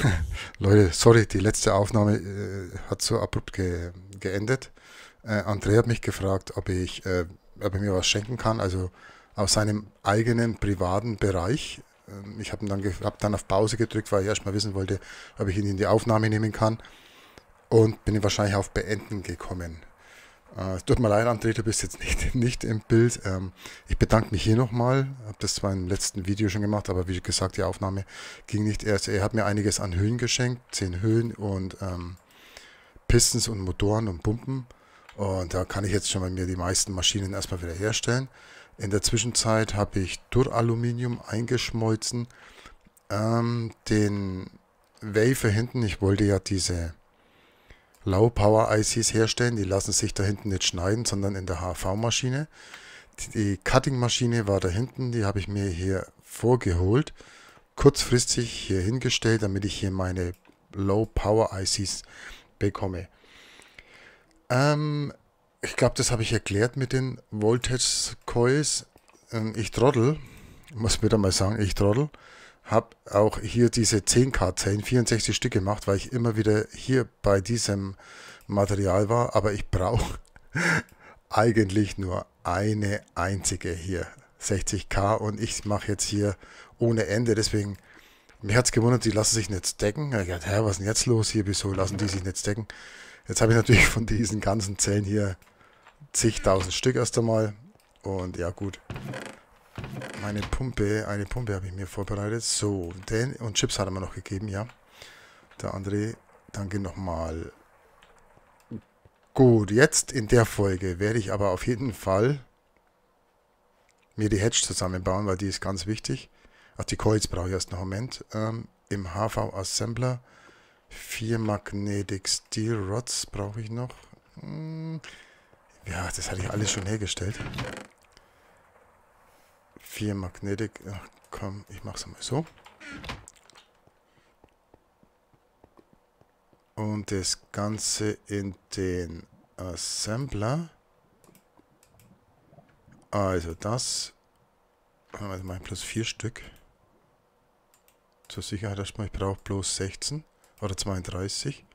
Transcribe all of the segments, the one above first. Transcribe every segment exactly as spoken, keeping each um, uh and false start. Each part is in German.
Leute, sorry, die letzte Aufnahme äh, hat so abrupt ge geendet. Äh, André hat mich gefragt, ob ich, äh, ob er mir was schenken kann, also aus seinem eigenen privaten Bereich. Ähm, ich habe dann, ge- hab dann auf Pause gedrückt, weil ich erstmal wissen wollte, ob ich ihn in die Aufnahme nehmen kann. Und bin wahrscheinlich auf Beenden gekommen. Äh, es tut mir leid, André, du bist jetzt nicht, nicht im Bild. Ähm, ich bedanke mich hier nochmal. Habe das zwar im letzten Video schon gemacht, aber wie gesagt, die Aufnahme ging nicht erst. Er hat mir einiges an Hüllen geschenkt, zehn Hüllen und ähm, Pistons und Motoren und Pumpen. Und da kann ich jetzt schon mal mir die meisten Maschinen erstmal wieder herstellen. In der Zwischenzeit habe ich Duraluminium eingeschmolzen. Ähm, den Wafer hinten, ich wollte ja diese Low Power I Cs herstellen. Die lassen sich da hinten nicht schneiden, sondern in der H V-Maschine. Die Cutting-Maschine war da hinten, die habe ich mir hier vorgeholt, kurzfristig hier hingestellt, damit ich hier meine Low Power I Cs bekomme. Ähm, ich glaube, das habe ich erklärt mit den Voltage Coils. Ähm, ich trottel, muss wieder mal sagen, ich trottel. Habe auch hier diese zehn K-Zellen, vierundsechzig Stück gemacht, weil ich immer wieder hier bei diesem Material war. Aber ich brauche eigentlich nur eine einzige hier, sechzig K. Und ich mache jetzt hier ohne Ende. Deswegen, mich hat es gewundert, die lassen sich nicht stacken. Ich dachte, hä, was ist denn jetzt los hier? Wieso lassen die sich nicht stacken? Jetzt habe ich natürlich von diesen ganzen Zellen hier zigtausend Stück erst einmal. Und ja gut, meine Pumpe, eine Pumpe habe ich mir vorbereitet. So, den und Chips hat er mir noch gegeben, ja. Der André, danke nochmal. Gut, jetzt in der Folge werde ich aber auf jeden Fall mir die Hedge zusammenbauen, weil die ist ganz wichtig. Ach, die Coils brauche ich erst noch einen Moment. Ähm, Im H V-Assembler vier Magnetic Steel Rods brauche ich noch. Hm, ja, das hatte ich alles schon hergestellt. vier Magnetic. Ach komm, ich mache es mal so. Und das Ganze in den Assembler. Also das. Also mal plus vier Stück. Zur Sicherheit erstmal, ich brauche bloß sechzehn oder zweiunddreißig.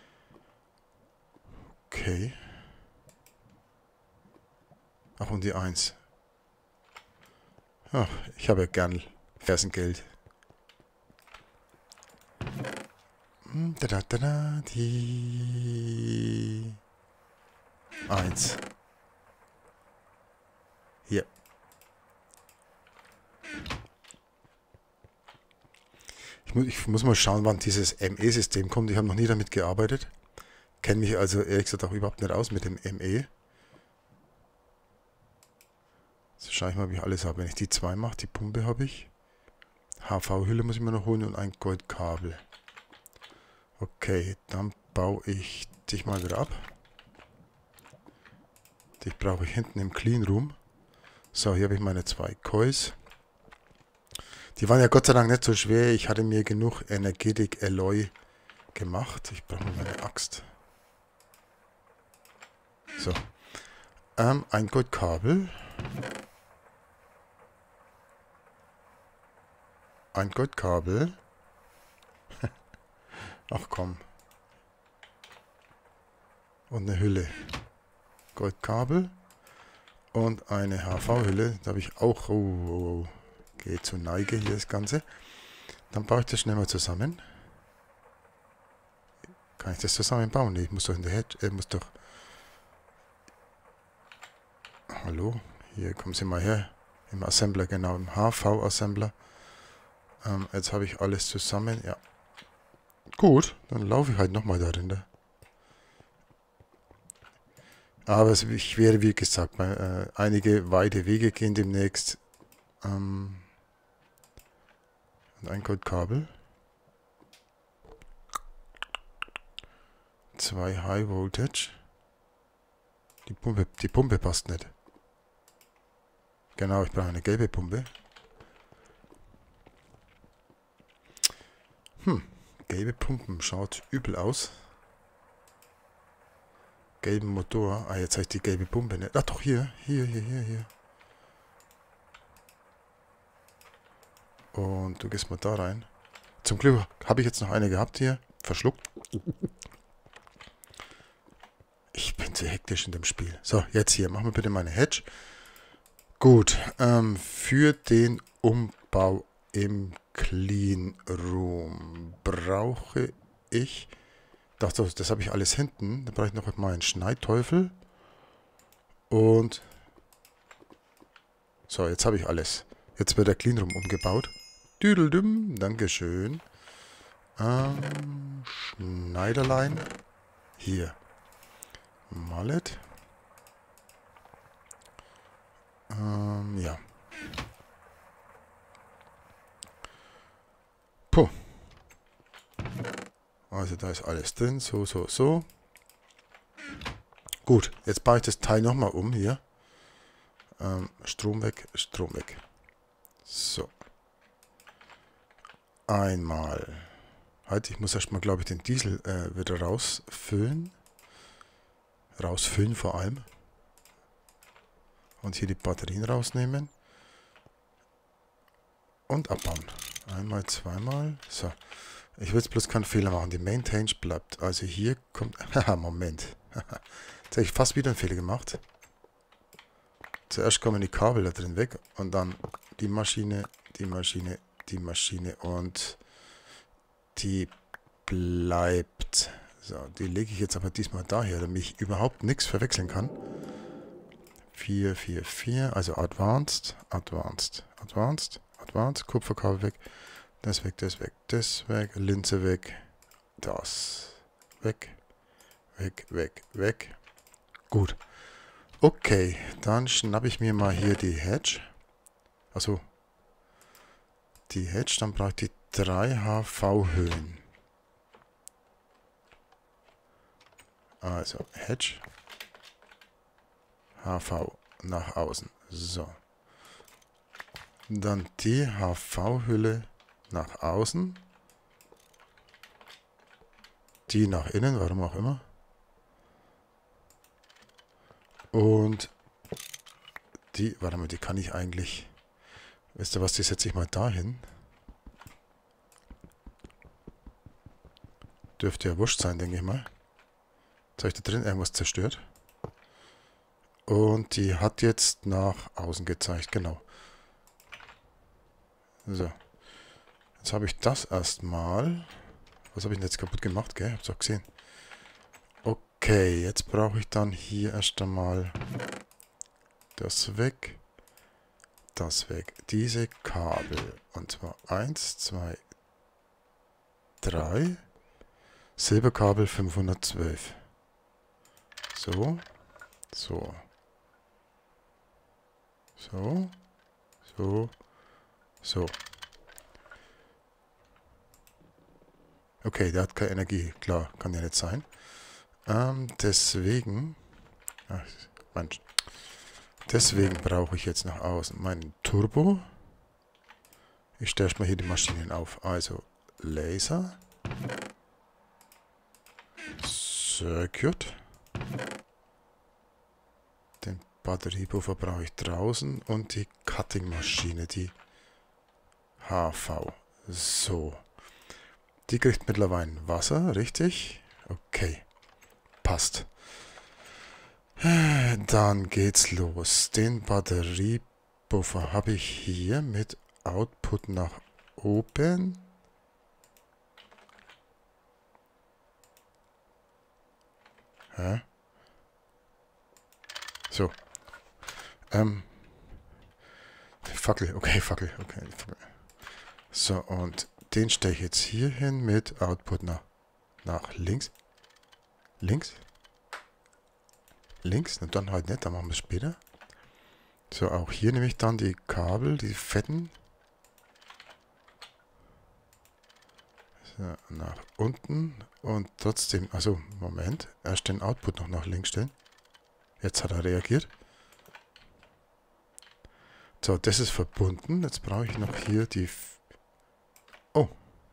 Okay. Ach, und die eins. Ach, ich habe ja gern Fersengeld. Da, da, da, da, die eins. Hier. Ich muss, ich muss mal schauen, wann dieses M E-System kommt. Ich habe noch nie damit gearbeitet. Kenne mich also ehrlich gesagt auch überhaupt nicht aus mit dem M E. So schaue ich mal, wie ich alles habe. Wenn ich die zwei mache, die Pumpe habe ich. H V-Hülle muss ich mir noch holen und ein Goldkabel. Okay, dann baue ich dich mal wieder ab. Dich brauche ich hinten im Clean Room. So, hier habe ich meine zwei Coils. Die waren ja Gott sei Dank nicht so schwer. Ich hatte mir genug Energetic Alloy gemacht. Ich brauche mal meine Axt. So. Ähm, ein Goldkabel. Ein Goldkabel. Ach komm. Und eine Hülle. Goldkabel. Und eine H V-Hülle. Da habe ich auch... Oh, oh, oh. Geht zur Neige hier das Ganze. Dann baue ich das schnell mal zusammen. Kann ich das zusammenbauen? Nee, ich muss doch in der Head... Äh, muss doch... Hallo? Hier, kommen Sie mal her. Im Assembler, genau. Im H V-Assembler. Ähm, jetzt habe ich alles zusammen. Ja. Gut, dann laufe ich halt nochmal darin. Aber es, ich werde, wie gesagt, mal, äh, einige weite Wege gehen demnächst. Ähm, und ein Goldkabel. Zwei High Voltage. Die Pumpe, die Pumpe passt nicht. Genau, ich brauche eine gelbe Pumpe. Hm, gelbe Pumpen schaut übel aus. Gelben Motor. Ah, jetzt habe ich die gelbe Pumpe nicht. Ach doch, hier, hier, hier, hier, hier. Und du gehst mal da rein. Zum Glück habe ich jetzt noch eine gehabt hier. Verschluckt. Ich bin zu hektisch in dem Spiel. So, jetzt hier. Machen wir bitte meine Hedge. Gut. Ähm, für den Umbau im Clean Room brauche ich... Das, das, das habe ich alles hinten. Da brauche ich noch mal einen Schneidteufel. Und... So, jetzt habe ich alles. Jetzt wird der Clean Room umgebaut. Düdeldüm. Dankeschön. Ähm, Schneiderlein. Hier. Mallet. Ähm, ja. Puh. Also da ist alles drin. So, so, so. Gut, jetzt baue ich das Teil nochmal um hier. Ähm, Strom weg, Strom weg. So. Einmal. Halt, ich muss erstmal, glaube ich, den Diesel äh, wieder rausfüllen. Rausfüllen vor allem. Und hier die Batterien rausnehmen. Und abbauen. Einmal, zweimal. So. Ich will jetzt bloß keinen Fehler machen. Die Maintained bleibt. Also hier kommt... Haha, Moment. Jetzt habe ich fast wieder einen Fehler gemacht. Zuerst kommen die Kabel da drin weg. Und dann die Maschine, die Maschine, die Maschine. Und die bleibt... So, die lege ich jetzt aber diesmal daher, damit ich überhaupt nichts verwechseln kann. vier, vier, vier, also Advanced, Advanced, Advanced, Advanced, Kupferkabel weg, das weg, das weg, das weg, Linse weg, das weg, weg, weg, weg. Gut. Okay, dann schnappe ich mir mal hier die Hedge. Also die Hedge, dann brauche ich die drei H V-Höhen. Also, Hedge, H V nach außen. So. Dann die H V-Hülle nach außen. Die nach innen, warum auch immer. Und die, warte mal, die kann ich eigentlich... Wisst ihr was, die setze ich mal dahin. Dürfte ja wurscht sein, denke ich mal. Jetzt habe ich da drin irgendwas zerstört. Und die hat jetzt nach außen gezeigt, genau. So. Jetzt habe ich das erstmal. Was habe ich denn jetzt kaputt gemacht, gell? Hab's auch gesehen. Okay, jetzt brauche ich dann hier erst einmal das weg. Das weg. Diese Kabel. Und zwar eins, zwei, drei. Silberkabel fünfhundertzwölf. So. So. So. So. So. Okay, der hat keine Energie. Klar, kann ja nicht sein. Ähm, deswegen... Ach, Mensch. Deswegen brauche ich jetzt nach außen meinen Turbo. Ich stelle mal hier die Maschinen auf. Also, Laser. Circuit. Den Batteriepuffer brauche ich draußen. Und die Cutting-Maschine, die H V. So. Die kriegt mittlerweile Wasser, richtig? Okay. Passt. Dann geht's los. Den Batteriepuffer habe ich hier mit Output nach oben. Hä? So. Ähm. Fackel, okay, Fackel, okay. Fackel. So, und den stelle ich jetzt hier hin mit Output nach, nach links. Links. Links, und dann halt nicht, dann machen wir es später. So, auch hier nehme ich dann die Kabel, die fetten. So, nach unten und trotzdem, also Moment, erst den Output noch nach links stellen. Jetzt hat er reagiert. So, das ist verbunden. Jetzt brauche ich noch hier die... Oh.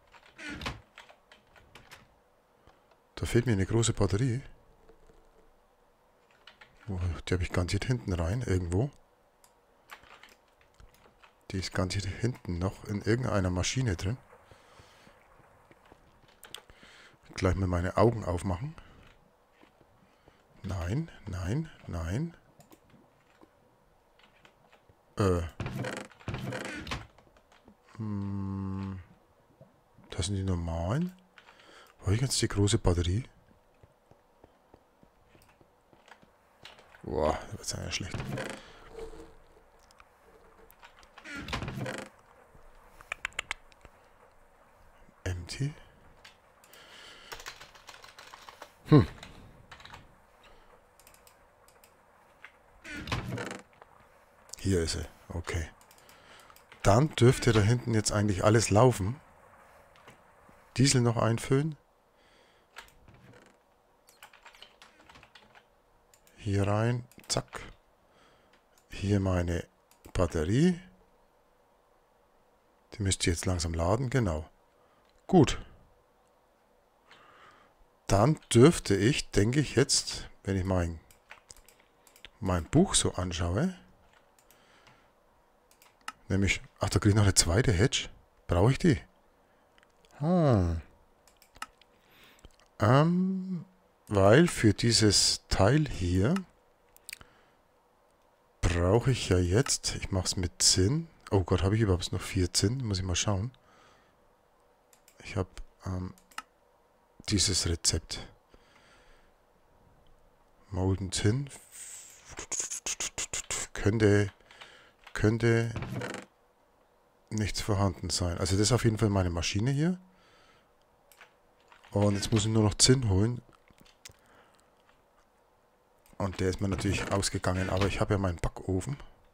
Da fehlt mir eine große Batterie. Die habe ich garantiert hinten rein, irgendwo. Die ist garantiert hinten noch in irgendeiner Maschine drin. Gleich mal meine Augen aufmachen. Nein, nein, nein. Äh. Hm. Das sind die normalen. Habe ich jetzt die große Batterie? Boah, das wird ja schlecht. Empty. Hm. Hier ist sie. Okay. Dann dürfte da hinten jetzt eigentlich alles laufen. Diesel noch einfüllen. Hier rein. Zack. Hier meine Batterie. Die müsste jetzt langsam laden. Genau. Gut. Dann dürfte ich, denke ich jetzt, wenn ich mein, mein Buch so anschaue, nämlich, ach, da kriege ich noch eine zweite Hedge. Brauche ich die? Hm. Ähm, weil für dieses Teil hier brauche ich ja jetzt, ich mache es mit Zinn. Oh Gott, habe ich überhaupt noch vier Zinn? Muss ich mal schauen. Ich habe ähm, dieses Rezept. Molten Tin. Könnte, könnte nichts vorhanden sein. Also das ist auf jeden Fall meine Maschine hier. Und jetzt muss ich nur noch Zinn holen. Und der ist mir natürlich ausgegangen, aber ich habe ja meinen Backofen.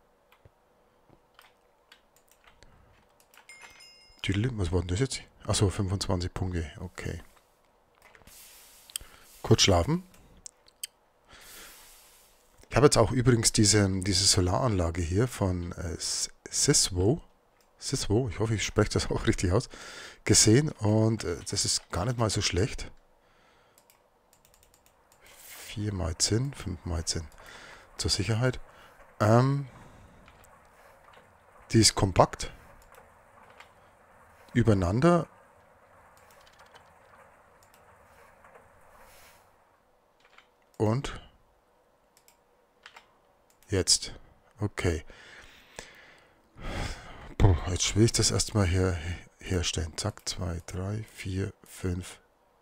Was war denn das jetzt? Achso, fünfundzwanzig Punkte. Okay. Kurz schlafen. Ich habe jetzt auch übrigens diese, diese Solaranlage hier von äh, Siswo. Siswo, ich hoffe, ich spreche das auch richtig aus. Gesehen und äh, das ist gar nicht mal so schlecht. vier mal Zinn, fünf mal Zinn. Zur Sicherheit. Ähm, die ist kompakt. Übereinander. Und jetzt. Okay. Puh, jetzt will ich das erstmal her, herstellen. Zack, zwei, drei, vier, fünf.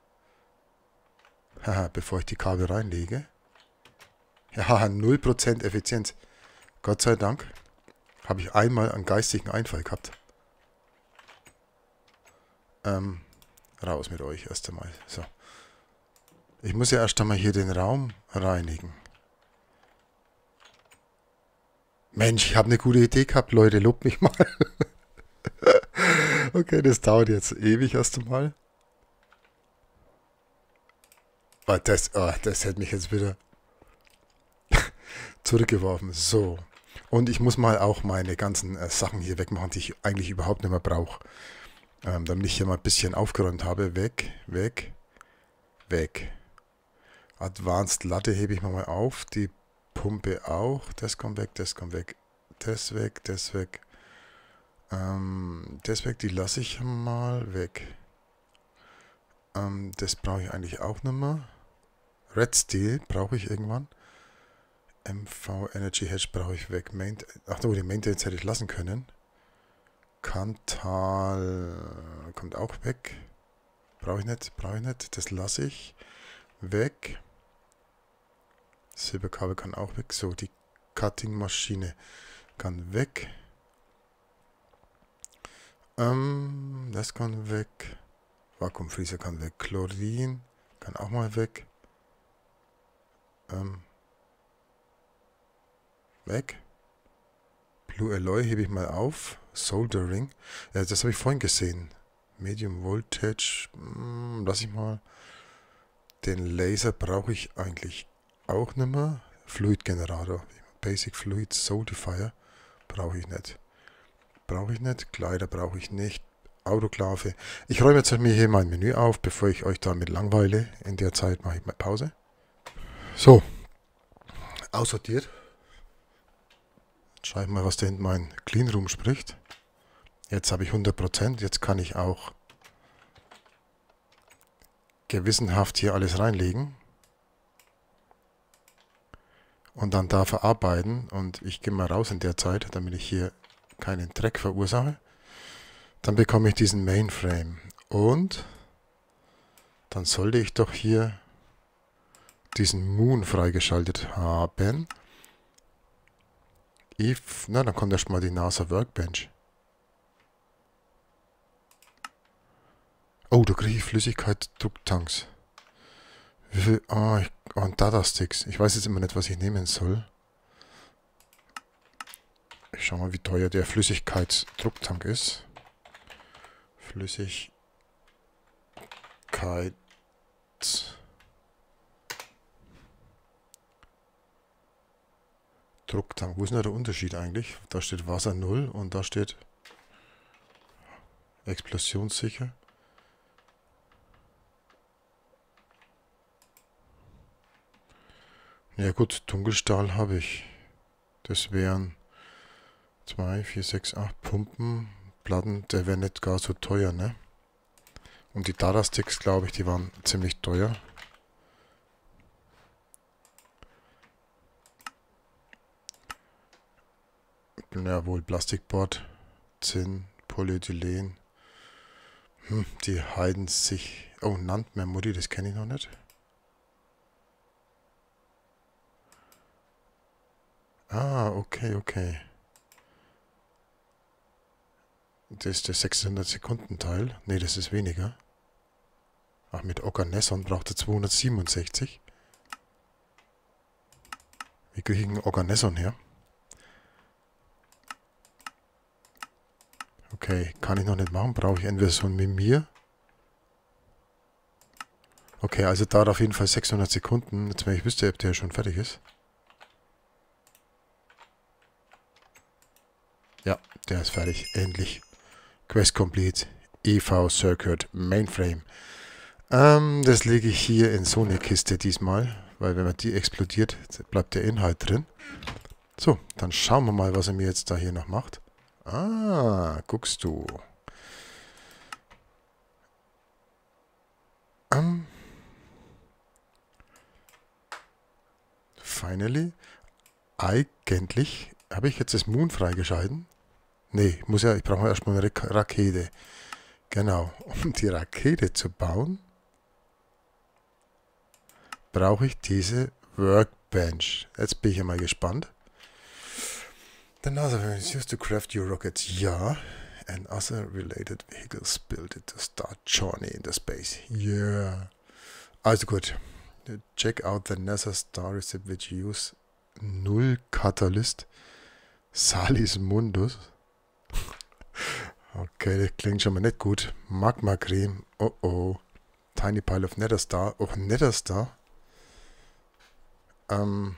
Haha, bevor ich die Kabel reinlege. Ja, null Prozent Effizienz. Gott sei Dank habe ich einmal einen geistigen Einfall gehabt. Ähm, raus mit euch erst einmal. So. Ich muss ja erst einmal hier den Raum reinigen. Mensch, ich habe eine gute Idee gehabt, Leute. Lobt mich mal. Okay, das dauert jetzt ewig erst einmal. Oh, das, oh, das hätte mich jetzt wieder zurückgeworfen. So. Und ich muss mal auch meine ganzen äh, Sachen hier wegmachen, die ich eigentlich überhaupt nicht mehr brauche. Ähm, damit ich hier mal ein bisschen aufgeräumt habe. Weg, weg, weg. Advanced Latte hebe ich mal auf. Die Pumpe auch. Das kommt weg, das kommt weg. Das weg, das weg. Ähm, das weg, die lasse ich mal weg. Ähm, das brauche ich eigentlich auch nicht mehr. Red Steel brauche ich irgendwann. M V Energy Hedge brauche ich weg. Main Ach so, die Maintenance hätte ich lassen können. Kantal kommt auch weg. Brauche ich nicht, brauche ich nicht. Das lasse ich weg. Silberkabel kann auch weg. So, die Cutting-Maschine kann weg. Ähm, das kann weg. Vakuumfrieser kann weg. Chlorin kann auch mal weg. Ähm, weg. Blue Alloy hebe ich mal auf. Soldering. Ja, das habe ich vorhin gesehen. Medium Voltage. Hm, lass ich mal. Den Laser brauche ich eigentlich auch nicht mehr. Fluid Generator. Basic Fluid Solidifier. Brauche ich nicht. Brauche ich nicht. Kleider brauche ich nicht. Autoklave. Ich räume jetzt mir hier mein Menü auf, bevor ich euch damit langweile. In der Zeit mache ich mal Pause. So. Aussortiert. Jetzt schaue ich mal, was da hinten mein Cleanroom spricht. Jetzt habe ich hundert Prozent. Jetzt kann ich auch gewissenhaft hier alles reinlegen. Und dann da verarbeiten. Und ich gehe mal raus in der Zeit, damit ich hier keinen Dreck verursache. Dann bekomme ich diesen Mainframe. Und dann sollte ich doch hier diesen Moon freigeschaltet haben. If, na, dann kommt erstmal die NASA Workbench. Oh, da kriege ich Flüssigkeit-Drucktanks. Wie viel? Ah, ich, oh, und Data-Sticks. Ich weiß jetzt immer nicht, was ich nehmen soll. Ich schau mal, wie teuer der Flüssigkeitsdrucktank ist. Flüssigkeit. Drucktank. Wo ist denn der Unterschied eigentlich? Da steht Wasser null und da steht explosionssicher. Ja gut, Dunkelstahl habe ich. Das wären zwei, vier, sechs, acht Pumpen. Platten, der wäre nicht gar so teuer, ne? Und die Data-Sticks, glaube ich, die waren ziemlich teuer. Jawohl, Plastikboard, Zinn, Polyethylen. Hm, die heiden sich... Oh, Nant Memory, das kenne ich noch nicht. Ah, okay, okay. Das ist der sechshundert Sekunden Teil. Ne, das ist weniger. Ach, mit Organesson braucht er zweihundertsiebenundsechzig. Wie kriege ich einen Organesson her? Okay, kann ich noch nicht machen. Brauche ich entweder so ein Mimir. Okay, also dauert auf jeden Fall sechshundert Sekunden. Jetzt, wenn ich wüsste, ob der schon fertig ist. Ja, der ist fertig. Endlich. Quest complete. E V Circuit Mainframe. Ähm, das lege ich hier in so eine Kiste diesmal. Weil wenn man die explodiert, bleibt der Inhalt drin. So, dann schauen wir mal, was er mir jetzt da hier noch macht. Ah, guckst du. Um, finally. Eigentlich habe ich jetzt das Moon freigeschalten. Nee, ich muss ja, ich brauche erstmal eine Rakete. Genau, um die Rakete zu bauen, brauche ich diese Workbench. Jetzt bin ich ja mal gespannt. The NASA is used to craft your rockets, yeah, and other related vehicles built it to start journey into space, yeah. Also gut, check out the NASA Star Recipe which use Null Catalyst Salis Mundus. Okay, das klingt schon mal nicht gut. Magma Creme, oh oh. Tiny Pile of Nether Star, oh Nether Star. Ähm...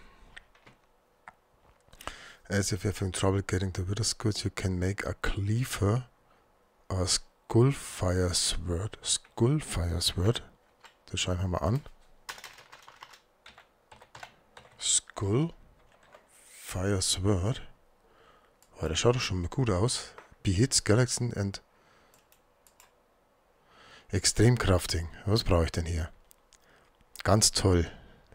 As if you're having trouble getting the wither goods, you can make a cleaver or Skullfire Sword. Skullfire Sword. Das schauen wir mal an. Skullfire Sword. Oh, das schaut doch schon mal gut aus. Behits, Galaxy and Extreme Crafting. Was brauche ich denn hier? Ganz toll.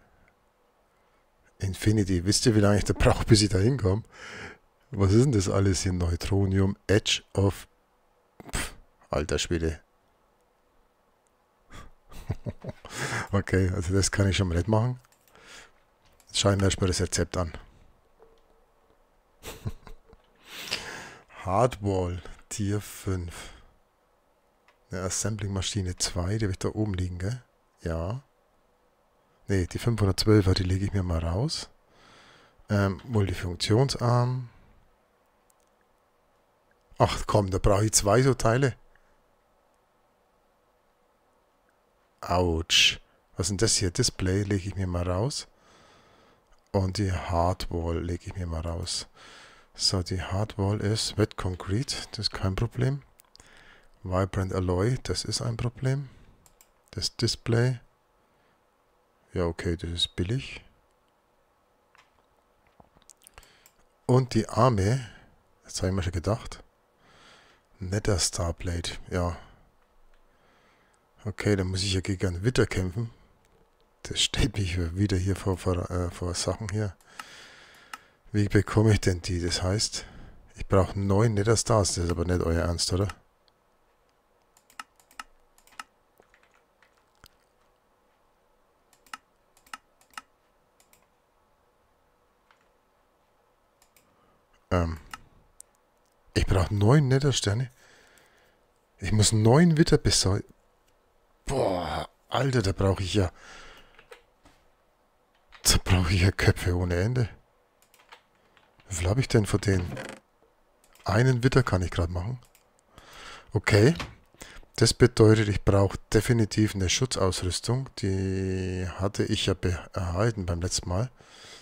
Infinity. Wisst ihr, wie lange ich da brauche, bis ich da hinkomme? Was ist denn das alles hier? Neutronium, Edge of... Pff, alter Schwede. Okay, also das kann ich schon mal nicht machen. Jetzt schauen wir erstmal das Rezept an. Hardwall, Tier fünf. Eine Assembling-Maschine zwei, die habe ich da oben liegen, gell? Ja. Ne, die fünfhundertzwölfer, die lege ich mir mal raus. Ähm, Multifunktionsarm. Ach komm, da brauche ich zwei so Teile. Autsch. Was ist denn das hier? Display lege ich mir mal raus. Und die Hardwall lege ich mir mal raus. So, die Hardwall ist Wet Concrete, das ist kein Problem. Vibrant Alloy, das ist ein Problem. Das Display. Ja, okay, das ist billig. Und die Arme, das habe ich mir schon gedacht. Nether Starblade, ja. Okay, dann muss ich ja gegen einen Witter kämpfen. Das stellt mich wieder hier vor, vor, äh, vor Sachen hier. Wie bekomme ich denn die? Das heißt, ich brauche neun Nether Stars. Das ist aber nicht euer Ernst, oder? Ähm. Ich brauche neun Nethersterne. Ich muss neun Witter besorgen. Boah, Alter, da brauche ich ja... Da brauche ich ja Köpfe ohne Ende. Wie viel habe ich denn von denen? Einen Witter kann ich gerade machen. Okay. Das bedeutet, ich brauche definitiv eine Schutzausrüstung. Die hatte ich ja erhalten beim letzten Mal.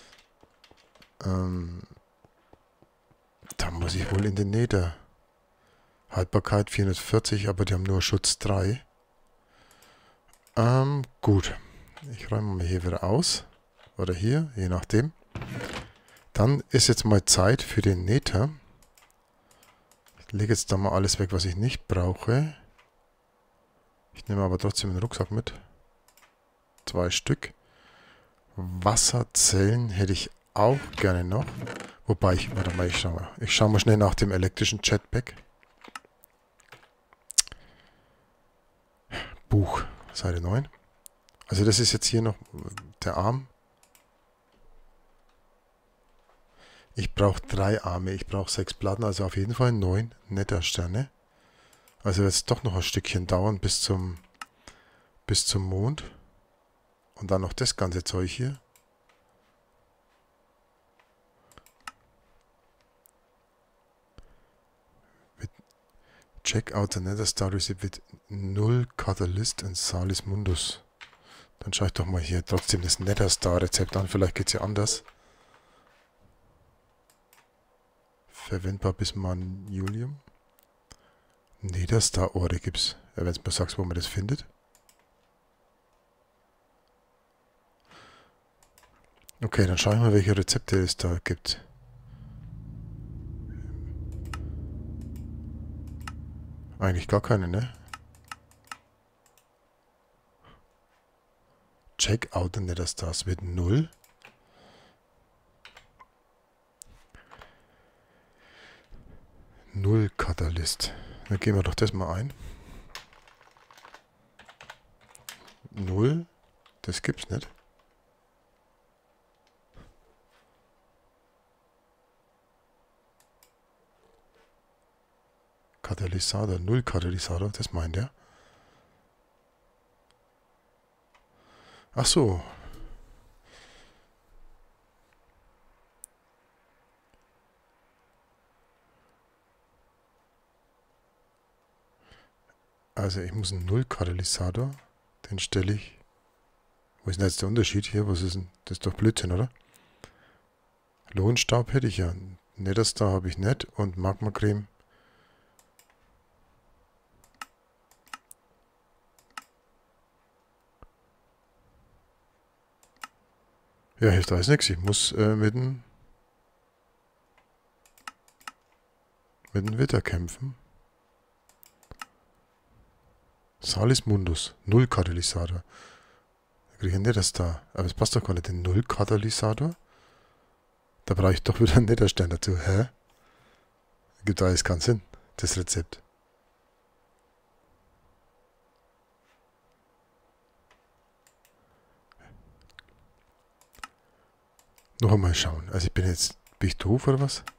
Ähm, da muss ich wohl in den Nether. Haltbarkeit vierhundertvierzig, aber die haben nur Schutz drei. Ähm, gut. Ich räume mal hier wieder aus. Oder hier, je nachdem. Dann ist jetzt mal Zeit für den Nether. Ich lege jetzt da mal alles weg, was ich nicht brauche. Ich nehme aber trotzdem den Rucksack mit. Zwei Stück. Wasserzellen hätte ich auch gerne noch. Wobei ich, warte mal, ich schau mal. Ich schaue mal schnell nach dem elektrischen Jetpack. Buch, Seite neun. Also das ist jetzt hier noch der Arm. Ich brauche drei Arme, ich brauche sechs Platten, also auf jeden Fall neun Nethersterne. Also wird es doch noch ein Stückchen dauern bis zum, bis zum Mond. Und dann noch das ganze Zeug hier. Check out the Nether Star Receipt with null Catalyst and Salis Mundus. Dann schaue ich doch mal hier trotzdem das Nether Star Rezept an. Vielleicht geht es ja anders. Verwendbar bis man Julium. Nether Star Ore gibt's. Ja, wenn du mal sagst, wo man das findet. Okay, dann schaue ich mal, welche Rezepte es da gibt. Eigentlich gar keine, ne? Check out the Nether Stars wird null. Null Catalyst. Dann gehen wir doch das mal ein. Null. Das gibt's nicht. Katalysator. Null Katalysator. Das meint er. Ach so. Also ich muss einen Null-Katalysator, den stelle ich. Wo ist denn jetzt der Unterschied hier? Was ist denn? Das ist doch Blödsinn, oder? Lohnstaub hätte ich ja. Netterstar habe ich nicht und Magma-Creme. Ja, hilft alles nichts. Ich muss äh, mit dem mit dem Witter kämpfen. Salis Mundus. Null Katalysator. Da kriege ich einen Netterstar. Aber es passt doch gar nicht. Den Null Katalysator. Da brauche ich doch wieder einen Netherstern dazu. Hä? Gibt alles keinen Sinn. Das Rezept. Noch einmal schauen. Also ich bin jetzt... Bin ich doof oder was?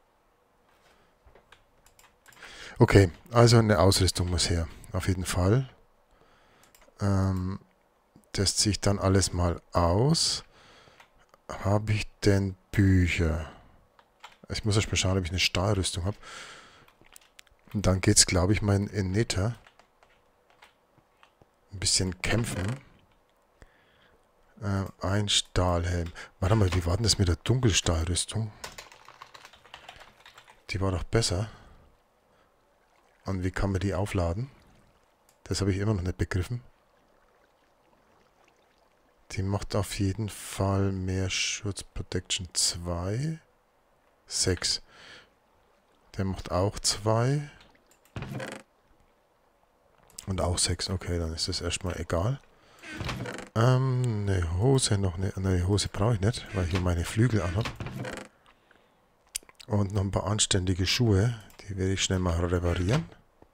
Okay, also eine Ausrüstung muss her. Auf jeden Fall. Ähm, das ziehe ich dann alles mal aus. Habe ich denn Bücher? Ich muss erst mal schauen, ob ich eine Stahlrüstung habe. Und dann geht es, glaube ich, mal in Nether. Ein bisschen kämpfen. Äh, ein Stahlhelm. Warte mal, wie war denn das mit der Dunkelstahlrüstung? Die war doch besser. Und wie kann man die aufladen? Das habe ich immer noch nicht begriffen. Die macht auf jeden Fall mehr Schutz Protection zwei. sechs. Der macht auch zwei. Und auch sechs. Okay, dann ist das erstmal egal. Ähm, eine Hose noch. Eine, eine Hose brauche ich nicht, weil ich hier meine Flügel anhabe. Und noch ein paar anständige Schuhe. Die werde ich schnell mal reparieren.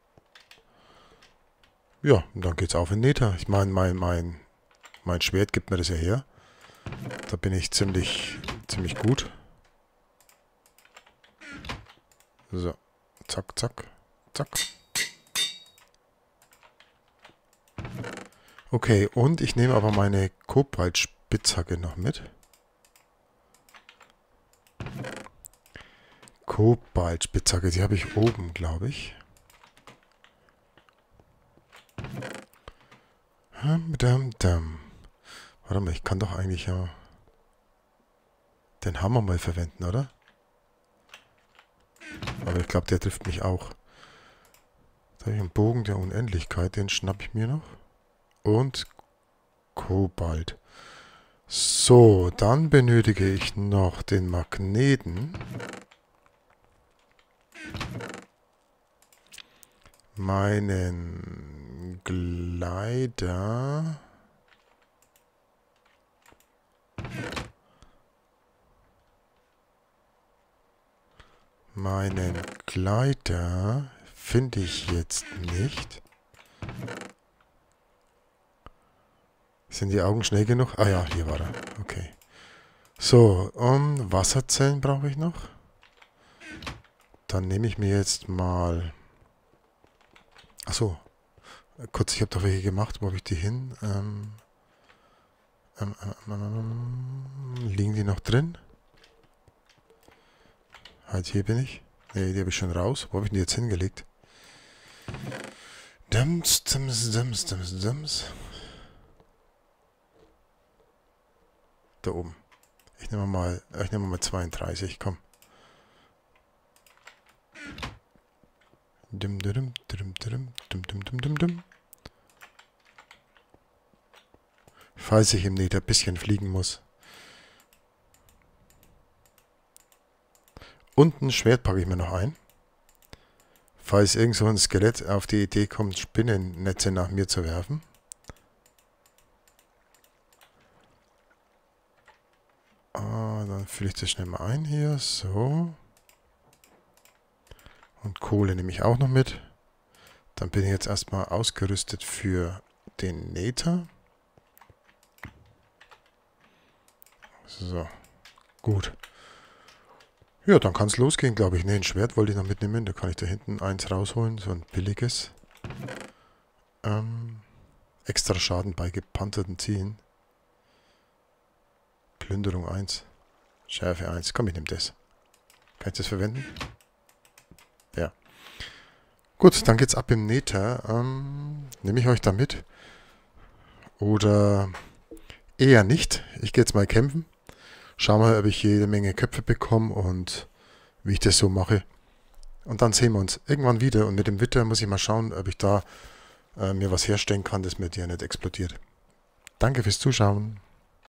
Ja, und dann geht's auf in den Nether. Ich meine, mein, mein, mein Schwert gibt mir das ja her. Da bin ich ziemlich, ziemlich gut. So. Zack, zack, zack. Okay, und ich nehme aber meine Kobaltspitzhacke noch mit. Kobaltspitzhacke, die habe ich oben, glaube ich. Warte mal, ich kann doch eigentlich ja den Hammer mal verwenden, oder? Aber ich glaube, der trifft mich auch. Da habe ich einen Bogen der Unendlichkeit, den schnapp ich mir noch. Und Kobalt. So, dann benötige ich noch den Magneten. Meinen Glider. Meinen Glider finde ich jetzt nicht. Sind die Augen schnell genug? Ah ja, hier war er. Okay. So, um Wasserzellen brauche ich noch. Dann nehme ich mir jetzt mal... Achso. Kurz, ich habe doch welche gemacht. Wo habe ich die hin? Ähm, ähm, ähm, liegen die noch drin? Halt, hier bin ich. Ne, die habe ich schon raus. Wo habe ich die jetzt hingelegt? Dums, dums, dums, dums, dums. Da oben. Ich nehme mal, ich nehme mal zweiunddreißig, komm. Dum, dum, dum, dum, dum, dum, dum, dum, dum. Falls ich im Nether ein bisschen fliegen muss. Und ein Schwert packe ich mir noch ein. Falls irgend so ein Skelett auf die Idee kommt, Spinnennetze nach mir zu werfen. Ah, dann fülle ich das schnell mal ein hier. So. Und Kohle nehme ich auch noch mit. Dann bin ich jetzt erstmal ausgerüstet für den Nether. So. Gut. Ja, dann kann es losgehen, glaube ich. Ne, ein Schwert wollte ich noch mitnehmen. Da kann ich da hinten eins rausholen. So ein billiges. Ähm, extra Schaden bei gepanterten Zielen. Plünderung eins. Schärfe eins. Komm, ich nehme das. Kann ich das verwenden? Ja. Gut, dann geht's ab im Nether. Ähm, nehme ich euch da mit? Oder eher nicht? Ich gehe jetzt mal kämpfen. Schau mal, ob ich jede Menge Köpfe bekomme und wie ich das so mache. Und dann sehen wir uns irgendwann wieder. Und mit dem Witter muss ich mal schauen, ob ich da äh, mir was herstellen kann, das mir dir nicht explodiert. Danke fürs Zuschauen.